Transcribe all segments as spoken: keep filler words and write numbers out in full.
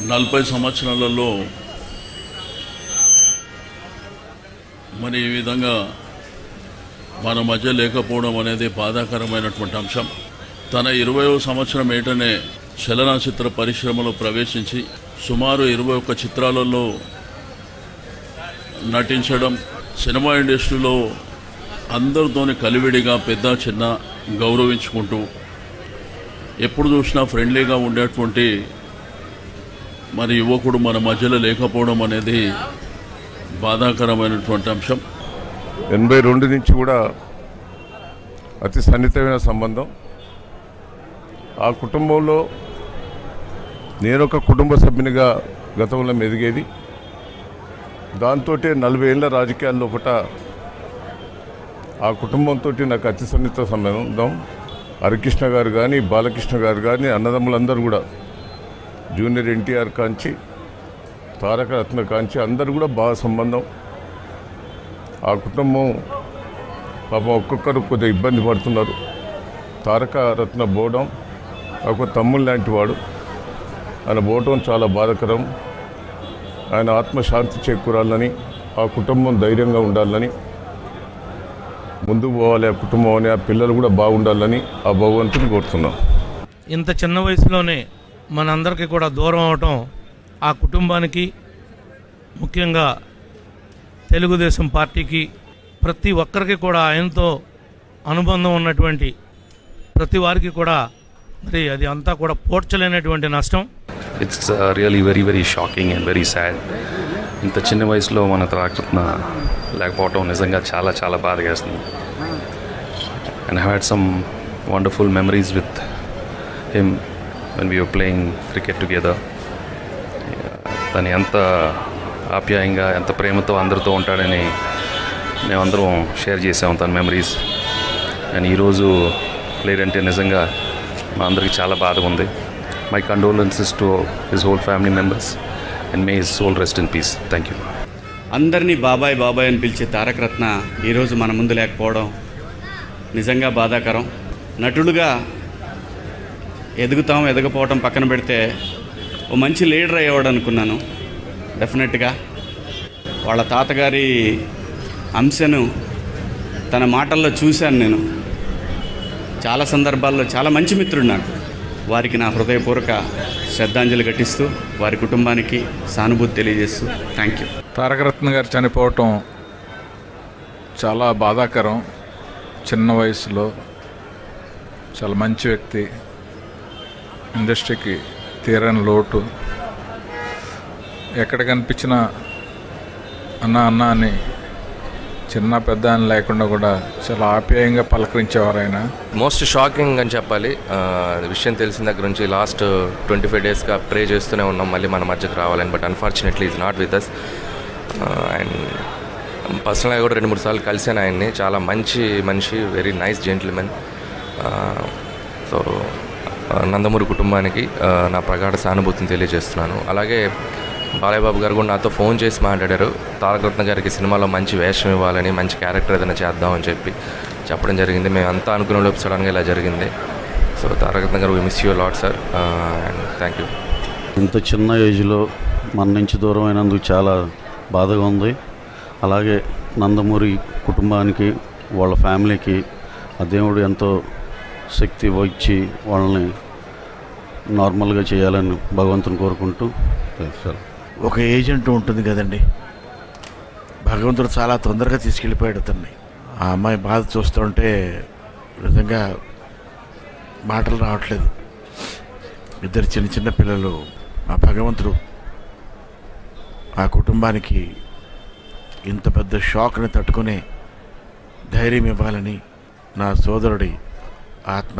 నలభై సంవత్సరాలలో మరి ఈ విధంగా మన మధ్య లేకపోవడం అనేది బాధాకరమైనటువంటి అంశం. తన ఇరవయో సంవత్సరం ఏటనే చలనచిత్ర పరిశ్రమలో ప్రవేశించి సుమారు ఇరవై ఒక్క చిత్రాలలో నటించడం, సినిమా ఇండస్ట్రీలో అందరితోని కలివిడిగా పెద్ద చిన్న గౌరవించుకుంటూ ఎప్పుడు చూసినా ఫ్రెండ్లీగా ఉండేటువంటి మరి యువకుడు మన మధ్యలో లేకపోవడం అనేది బాధాకరమైనటువంటి అంశం. ఎనభై రెండు నుంచి కూడా అతి సన్నిహితమైన సంబంధం. ఆ కుటుంబంలో నేనొక కుటుంబ సభ్యునిగా గతంలో మెదిగేది. దాంతో నలభై ఏళ్ళ రాజకీయాల్లో ఒకట ఆ కుటుంబంతో నాకు అతి సన్నిహిత సంబంధం. హరికృష్ణ గారు కానీ, బాలకృష్ణ గారు కానీ, అన్నదమ్ములందరూ కూడా జూనియర్ ఎన్టీఆర్ కాంచి, తారక రత్న కాంచి అందరూ కూడా బాగా సంబంధం. ఆ కుటుంబం పాపం ఒక్కొక్కరు కొద్దిగా ఇబ్బంది పడుతున్నారు. తారక రత్న పోవడం ఒక తమ్ముడు లాంటి వాడు, ఆయన పోవటం చాలా బాధాకరం. ఆయన ఆత్మశాంతి చేకూరాలని, ఆ కుటుంబం ధైర్యంగా ఉండాలని, ముందుకు పోవాలి ఆ కుటుంబం అని, ఆ పిల్లలు కూడా బాగుండాలని ఆ భగవంతుని కోరుతున్నాం. ఇంత చిన్న వయసులోనే మనందరికీ కూడా దూరం అవటం ఆ కుటుంబానికి, ముఖ్యంగా తెలుగుదేశం పార్టీకి, ప్రతి ఒక్కరికి కూడా ఆయనతో అనుబంధం ఉన్నటువంటి ప్రతి వారికి కూడా మరి అది అంతా కూడా పోడ్చలేనటువంటి నష్టం. It's really very very shocking and very sad. ఇంత చిన్న వయసులో మన తారక రత్న లేకపోవటం నిజంగా చాలా చాలా బాధేస్తుంది. And I had some wonderful memories with him when we were playing cricket together. తను ఎంత ఆప్యాయంగా, ఎంత ప్రేమతో అందరితో ఉంటాడని మేమందరం షేర్ చేసాము తన మెమరీస్. అండ్ ఈరోజు లేదంటే నిజంగా మా అందరికీ చాలా బాధగా ఉంది. My condolences to his whole family members and may his soul rest in peace. Thank you. అందరినీ బాబాయ్ బాబాయ్ అని పిలిచే తారక రత్న ఈరోజు మన ముందు లేకపోవడం నిజంగా బాధాకరం. నటుడుగా ఎదుగుతాం, ఎదగపోవటం పక్కన పెడితే ఓ మంచి లీడర్ అయ్యేవాడు అనుకున్నాను. డెఫినెట్గా వాళ్ళ తాతగారి అంశను తన మాటల్లో చూశాను నేను. చాలా సందర్భాల్లో చాలా మంచి మిత్రుడు నాకు. వారికి నా హృదయపూర్వక శ్రద్ధాంజలి ఘటిస్తూ వారి కుటుంబానికి సానుభూతి తెలియజేస్తూ థ్యాంక్ యూ. తారక రత్న గారు చనిపోవటం చాలా బాధాకరం. చిన్న వయసులో చాలా మంచి వ్యక్తి, ఇండస్ట్రీకి తీరని లోటు. ఎక్కడ కనిపించినా అన్న అన్న అని, చిన్న పెద్ద అని లేకుండా కూడా చాలా ఆప్యాయంగా పలకరించేవారు ఆయన. మోస్ట్ షాకింగ్ అని చెప్పాలి. విషయం తెలిసిన దగ్గర నుంచి లాస్ట్ ట్వంటీ ఫైవ్ డేస్గా ప్రే చేస్తూనే ఉన్నాం మళ్ళీ మన మధ్యకు రావాలని. But unfortunately is not with us. And పర్సనల్గా కూడా రెండు మూడు సార్లు కలిసాను ఆయన్ని. చాలా మంచి మనిషి, very nice gentlemen. So Nandamuri కుటుంబానికి నా ప్రగాఢ సానుభూతిని తెలియజేస్తున్నాను. అలాగే బాలయ్య బాబు గారు కూడా నాతో ఫోన్ చేసి మాట్లాడారు. తారక రత్న గారికి సినిమాలో మంచి వేషం ఇవ్వాలని, మంచి క్యారెక్టర్ ఏదైనా చేద్దామని చెప్పి చెప్పడం జరిగింది. మేము అంతా అనుకునే లోపు సడన్గా ఇలా జరిగింది. సో తారక రత్న గారు, we miss you lot sir and thank you. ఇంత చిన్న ఏజ్లో మన నుంచి దూరం అయినందుకు చాలా బాధగా ఉంది. అలాగే నందమూరి కుటుంబానికి, వాళ్ళ ఫ్యామిలీకి ఆ దేవుడు ఎంతో శక్తి వచ్చి వాళ్ళని నార్మల్గా చేయాలని భగవంతుని కోరుకుంటూ సార్. ఒక ఏజెంట్ ఉంటుంది కదండి, భగవంతుడు చాలా తొందరగా తీసుకెళ్ళిపోయాడు అతన్ని. ఆ అమ్మాయి బాధ చూస్తుంటే నిజంగా మాటలు రావట్లేదు. ఇద్దరు చిన్న చిన్న పిల్లలు. ఆ భగవంతుడు ఆ కుటుంబానికి ఇంత పెద్ద షాక్ని తట్టుకునే ధైర్యం ఇవ్వాలని, నా సోదరుడి ఆత్మ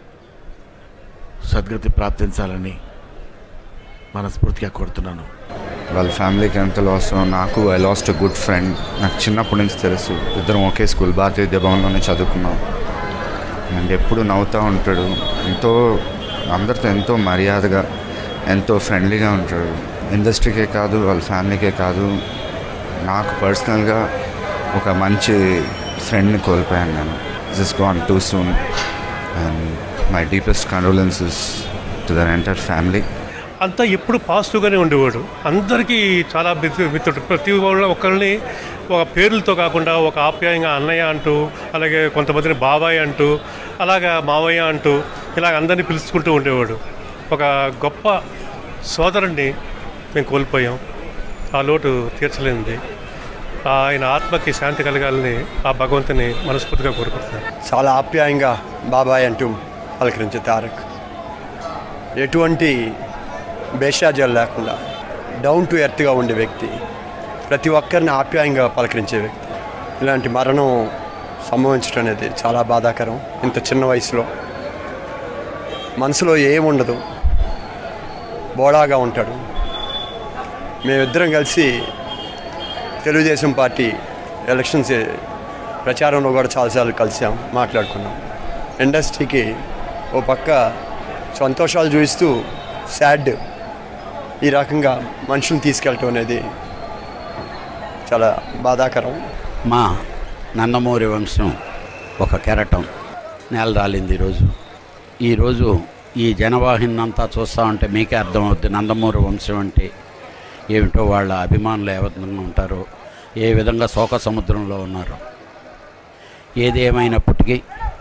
సద్గతి ప్రాప్తించాలని మనస్ఫూర్తిగా కోరుతున్నాను. వాళ్ళ ఫ్యామిలీకి ఎంత లాస్. నాకు I lost a good friend. నాకు చిన్నప్పటి నుంచి తెలుసు. ఇద్దరం ఒకే స్కూల్, భారతీయ విద్యాభవన్లోనే చదువుకున్నాం. అండ్ ఎప్పుడు నవ్వుతూ ఉంటాడు. ఎంతో అందరితో ఎంతో మర్యాదగా, ఎంతో ఫ్రెండ్లీగా ఉంటాడు. ఇండస్ట్రీకే కాదు, వాళ్ళ ఫ్యామిలీకే కాదు, నాకు పర్సనల్గా ఒక మంచి ఫ్రెండ్ని కోల్పోయాను నేను. Just gone too soon and my deepest condolences to the entire family. అంతా ఎప్పుడు పాజిటివ్గానే ఉండేవాడు. అందరికీ చాలా మిత్రుడు, ప్రతి వాళ్ళ ఒక్కరిని ఒక పేర్లతో కాకుండా ఒక ఆప్యాయంగా అన్నయ్య అంటూ, అలాగే కొంతమందిని బాబాయ్ అంటూ, అలాగా మావయ్య అంటూ ఇలాగ అందరినీ పిలుచుకుంటూ ఉండేవాడు. ఒక గొప్ప సోదరుణ్ణి మేము కోల్పోయాం. ఆ లోటు తీర్చలేనిది. ఆయన ఆత్మకి శాంతి కలగాలని ఆ భగవంతుని మనస్ఫూర్తిగా కోరుకుంటున్నాను. చాలా ఆప్యాయంగా బాబాయ్ అంటూ పలకరించే తారక్, ఎటువంటి భేషాజాలు లేకుండా డౌన్ టు ఎర్త్గా ఉండే వ్యక్తి, ప్రతి ఒక్కరిని ఆప్యాయంగా పలకరించే వ్యక్తి. ఇలాంటి మరణం సంభవించడం అనేది చాలా బాధాకరం. ఇంత చిన్న వయసులో మనసులో ఏముండదు, బోడాగా ఉంటాడు. మేమిద్దరం కలిసి తెలుగుదేశం పార్టీ ఎలక్షన్స్ ప్రచారంలో కూడా చాలాసార్లు కలిసాం, మాట్లాడుకున్నాం. ఇండస్ట్రీకి ఓ పక్క సంతోషాలు చూపిస్తూ సాడ్ ఈ రకంగా మనుషులను తీసుకెళ్ళటం అనేది చాలా బాధాకరం. మా నందమూరి వంశం ఒక కెరటం నేల రాలింది ఈరోజు. ఈరోజు ఈ జనవాహిని అంతా చూస్తూ ఉంటే మీకే అర్థమవుద్ది నందమూరి వంశం అంటే ఏమిటో, వాళ్ళ అభిమానులు ఏ విధంగా ఉంటారో, ఏ విధంగా శోక సముద్రంలో ఉన్నారో. ఏది ఏమైనప్పటికీ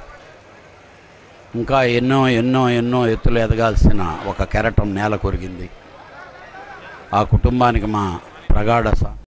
ఇంకా ఎన్నో ఎన్నో ఎన్నో ఎత్తులు ఎదగాల్సిన ఒక కెరటం నేల కొరిగింది. ఆ కుటుంబానికి మా ప్రగాఢ